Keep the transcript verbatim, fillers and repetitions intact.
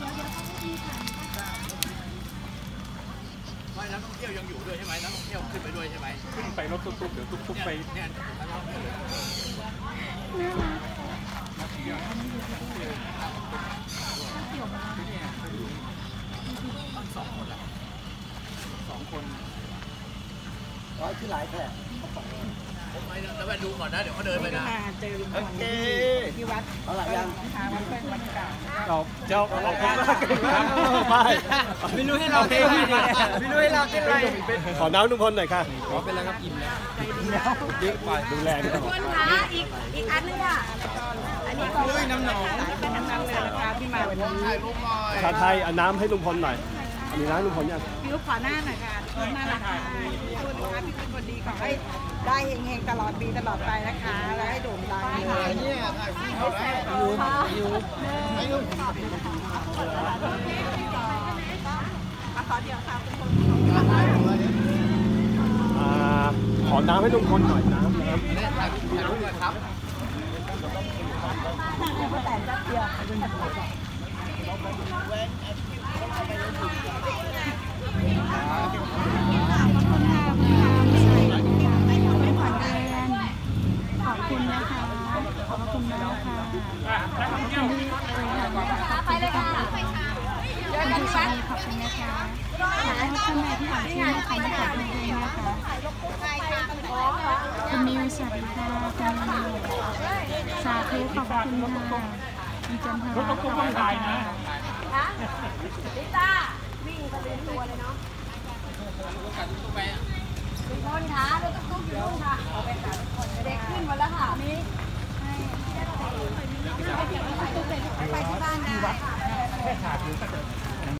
ไม่นักท่องเที่ยวยังอยู่ด้วยใช่ไหมนักท่องเที่ยวขึ้นไปด้วยใช่ไหมขึ้นไปรถตุ๊กๆเดี๋ยวตุ๊กๆไปเนี่ยนักท่องเที่ยวต้องสองคนละสองคนร้อยที่หลายแผลผมไปแล้วไปดูก่อนนะเดี๋ยวเขาเดินไปนะเจอลุงพลที่วัดเอาละยังวัดเป็นวัดเก่าเราเจ้าเราไม่ไม่รู้ให้เราเต้นอะไรไม่รู้ให้เราเต้นอะไรขอน้ำลุงพลหน่อยค่ะขอเป็นอะไรครับอิ่มแล้วยิ่งไปดูแลนี่ครับคนคะอีกอีกอันนึงค่ะอันนี้ก็น้ำหนองเป็นน้ำน้ำเลยนะคะที่มาวันนี้ชาไทยเอาน้ำให้ลุงพลหน่อยมีน้ำลุงพลยังพี่ลูกขอหน้าหน่อยค่ะน่ารักค่ะสวัสดีค่ะพี่เป็นคนดีขอให้ได้เฮงๆตลอดปีตลอดไปนะคะและให้โด่งดังเลยเนี่ยอยู่อยู่ให้ลูกขอเดี๋ยวค่ะเป็นคนขอน้ำให้ลุงพลหน่อยน้ำนะครับถ่ายรูปเลยครับแต่จะเดียวขอบคุณนะคะขอบคุณมากค่ะขอบคุณที่ไปเลยค่ะเจอกันค่ะขอบคุณนะคะท่านนายที่อ่านชื่อนะคะขอบคุณนะคะคุณมิวสวัสดีค่ะคุณมิวสาธุขอบคุณค่ะคุณจันทราขอบคุณค่ะลิต้าวิ่งไปเรียนตัวเลยเนาะทุกคนค่ะรถตุ๊กๆอยู่นู่นค่ะเอาไปหาทุกคนเด็กขึ้นหมดแล้วค่ะนี่ไปที่บ้านได้